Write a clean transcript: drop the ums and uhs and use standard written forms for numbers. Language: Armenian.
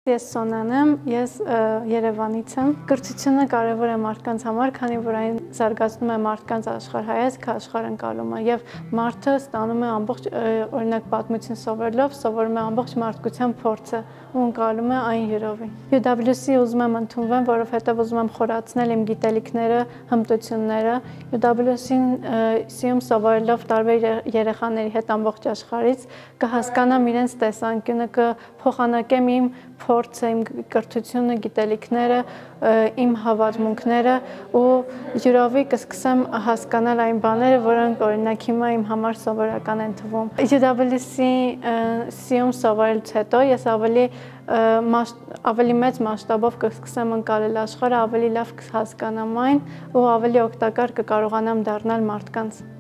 Ես Սոնան եմ, ես Երևանից եմ։ Կրթությունը կարևոր է մարդկանց համար, քանի որ այն զարգացնում է մարդկանց աշխարհայացքը, աշխարհընկալումը եւ մարդը ստանում է ամբողջ օրինակ պատմություն սովորելով, սովորում է ամբողջ մարդկության փորձը ու ընկալում է այն յուրովի։ UWC ուզում եմ ընդունվեմ, որովհետեւ ուզում եմ խորացնել իմ գիտելիքները, հմտությունները։ UWC-ում սովորելով տարբեր երեխաների հետ ամբողջ աշխարհից կհասկանամ իրենց տեսանկյունը, կփոխանակեմ իմ փորձը, իմ կրթությունը, գիտելիքները, իմ հավատմունքները ու յուրովի կսկսեմ հասկանալ այն բաները, որոնք օրինակ հիմա իմ համար սովորական են թվում։ UWC-ում սովորելուց հետո ես ավելի մեծ մասշտաբով կսկսեմ ընկալել աշխարհը, ավելի լավ կհասկանամ այն ու ավելի օգտակար կկարողանամ դառնալ մարդկանց։